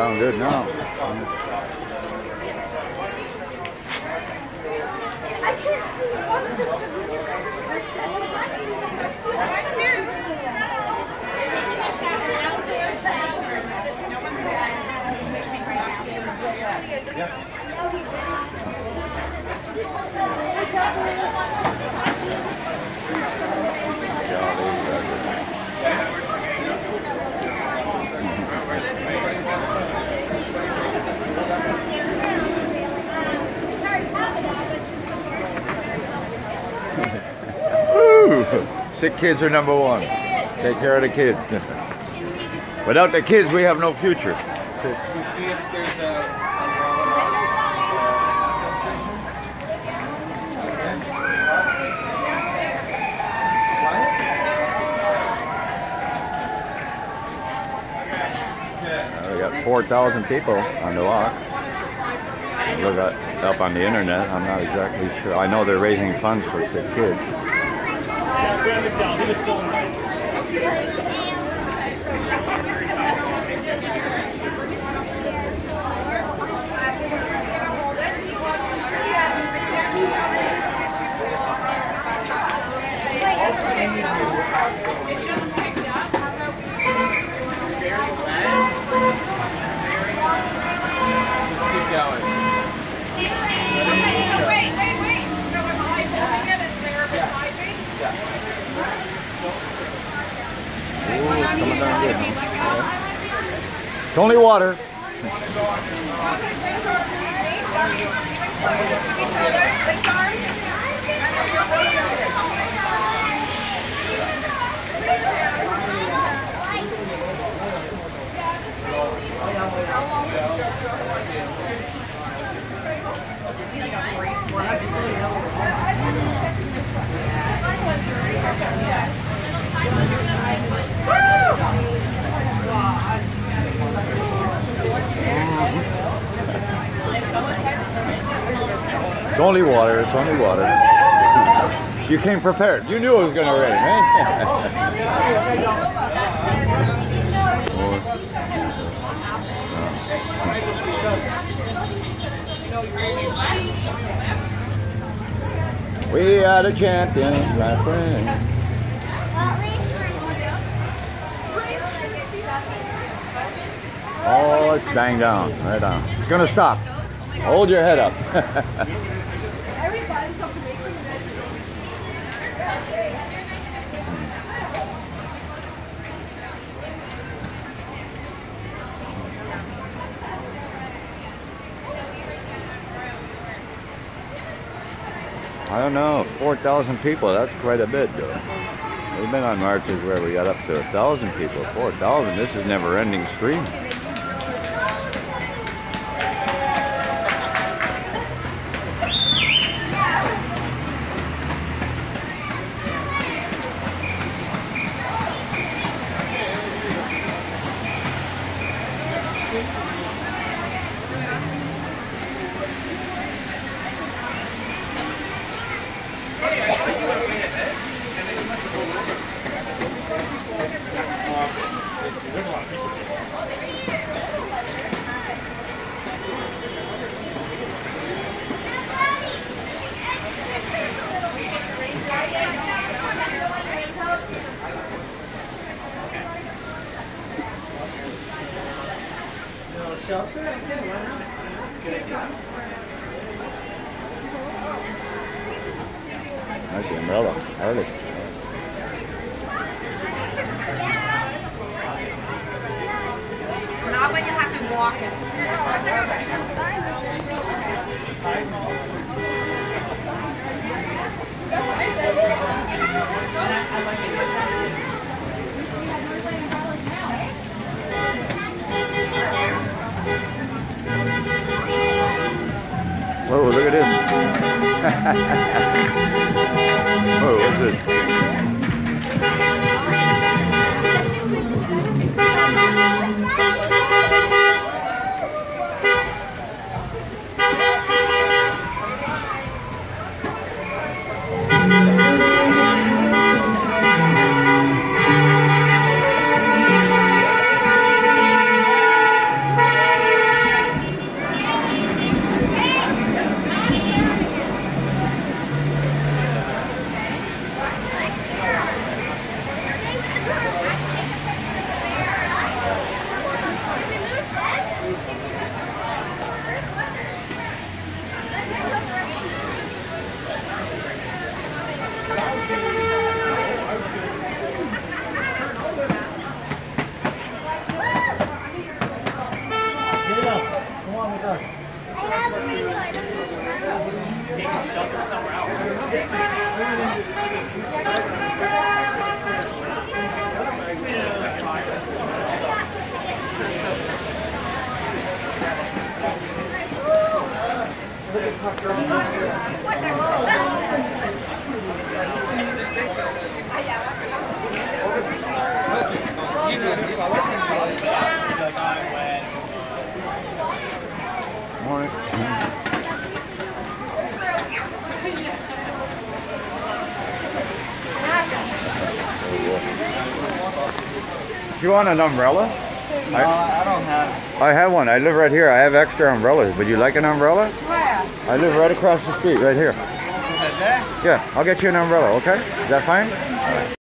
sound good now. Sick kids are number one. Take care of the kids. Without the kids, we have no future. You see if there's a We got 4,000 people on the walk. Look up on the internet. I'm not exactly sure. I know they're raising funds for sick kids. He was so nice. just keep going. Wait. So am I holding it and they're beside me? Ooh, it's coming down good. Huh? It's only water. It's only water, it's only water. You came prepared. You knew it was going to rain, right? We are the champions, my friend. Oh, it's bang down, right on. It's going to stop. Hold your head up. I don't know, 4,000 people, that's quite a bit though. We've been on marches where we got up to 1,000 people. 4,000, this is never-ending stream. Nice umbrella, early. Not when you have to walk it. Whoa, look at this. Whoa, what's this? Morning. You want an umbrella? No, I don't have. I have one. I live right here. I have extra umbrellas. Would you like an umbrella? Where? I live right across the street, right here. Is that there? Yeah, I'll get you an umbrella, okay? Is that fine?